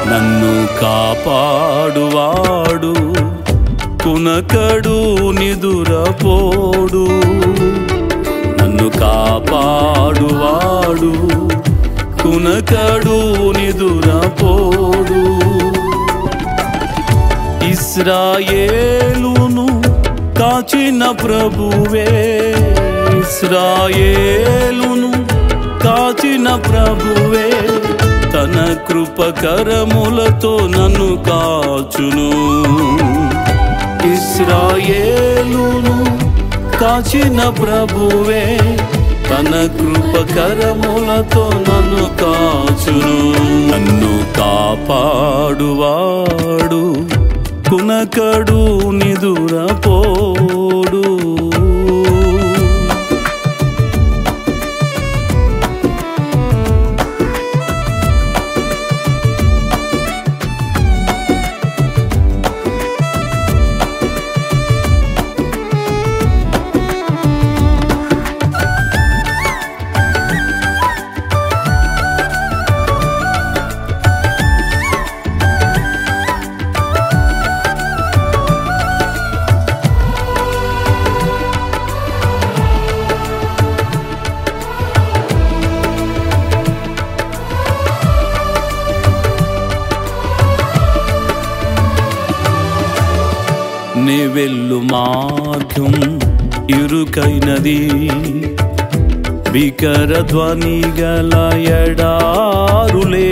నన్ను కాపాడువాడు కునకడు నిదురపోడు. నన్ను కాపాడువాడు కునకడు నిదురపోడు. ఇశ్రాయేలును కాచిన ప్రభువే, ఇశ్రాయేలును కాచిన ప్రభువే, తన కృపకరములతో నన్ను కాచును. ఇశ్రాయేలును కాచిన ప్రభువే, తన కృపకరములతో నన్ను కాచును. నన్ను కాపాడువాడు కునకడు నిదురపోడు. నే వెళ్ళు మార్గం ఇరుకైనది, భీకర ధ్వని గల ఎడారులే.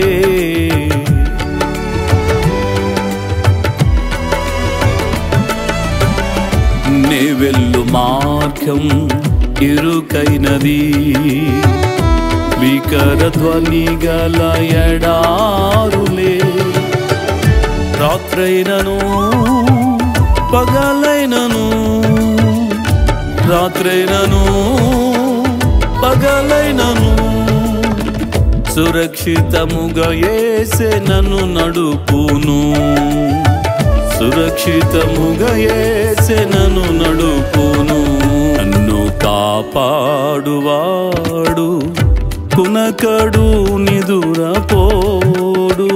నే వెళ్ళు మార్గం ఇరుకైనది, భీకర ధ్వని గల ఎడారులే. రాత్రైనను పగలైనను, రాత్రైనను పగలైనను, సురక్షితముగా యేసే నన్ను నడుపును. సురక్షితముగా యేసే నన్ను నడుపును. నన్ను కాపాడువాడు కునకడు నిదురపోడు.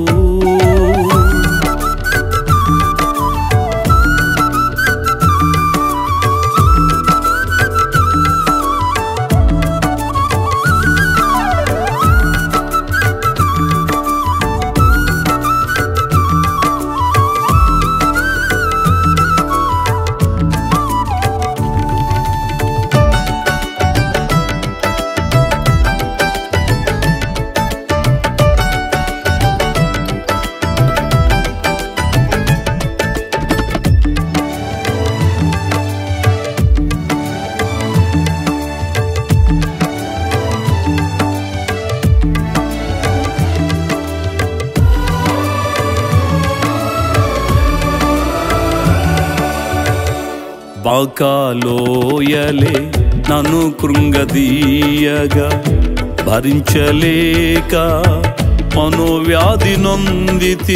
బాకాలోయలే నన్ను కృంగదీయగా, భరించలేక మనోవ్యాధి నొందితి.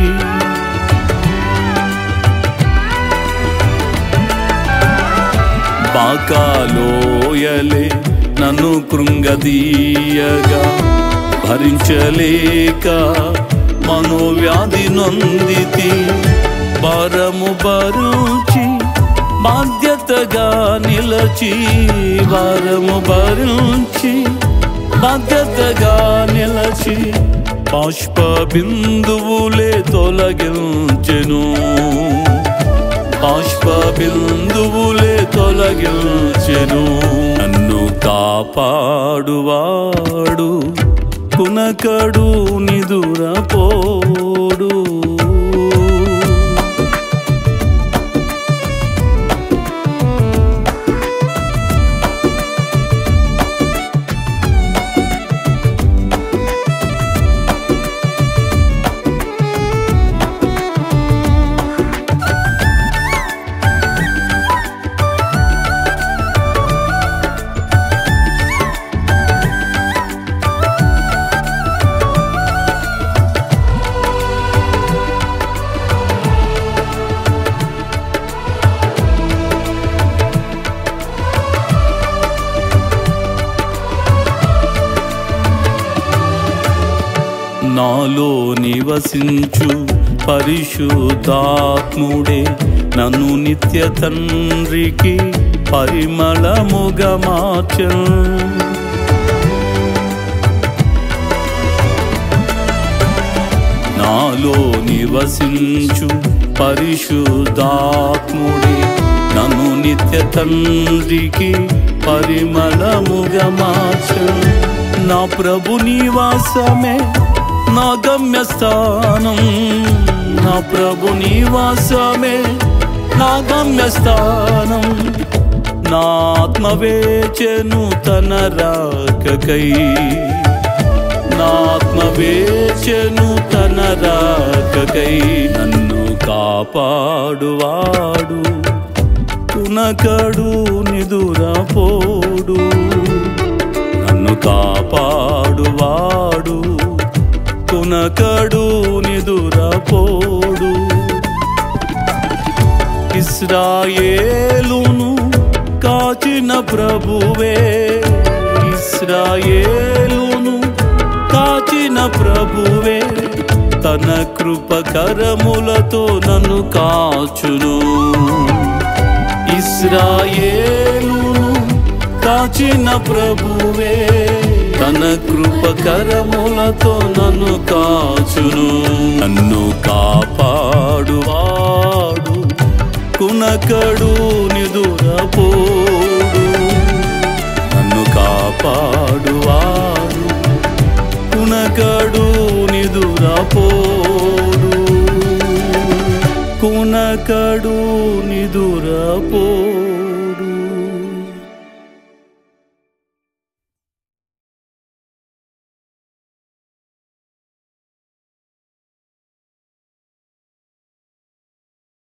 బాకాలోయలే నన్ను కృంగదీయగా, భరించలేక మనోవ్యాధి నొందితి. భారము భరించి బాధ్యతగా నిలచి, భారము భరించి బాధ్యతగా నిలచి, బాష్ప బిందువులే తొలగించెను. బాష్ప బిందువులే తొలగించెను. నన్ను కాపాడువాడు కునకడు నిదురపోడు. నాలో నివసించు పరిశుద్ధాత్ముడే నన్ను నిత్య తండ్రికి పరిమళముగా మార్చెను. నాలో నివసించు పరిశుద్ధాత్ముడే నన్ను నిత్య తండ్రికి పరిమళముగా మార్చెను. నా ప్రభు నివాసమే నా గమ్యస్థానం, నా ప్రభు నివాసమే నా గమ్యస్థానం. నా ఆత్మ వేచెను తన రాకకై, నా ఆత్మ వేచెను తన రాకకై. నన్ను కాపాడువాడు కునకడు నిదురపోడు, నన్ను కాపాడువాడు కునకడు నిదురపోడు. ఇశ్రాయేలును కాచిన ప్రభువే, ఇశ్రాయేలును కాచిన ప్రభువే తన కృపకరములతో నన్ను కాచును. ఇశ్రాయేలును కాచిన ప్రభువే తన కృపకరములతో నన్ను కాచును. నన్ను కాపాడువాడు కునకడు నిదురపోడు, నన్ను కాపాడువాడు కునకడు నిదురపోడు, కునకడు నిదురపోడు.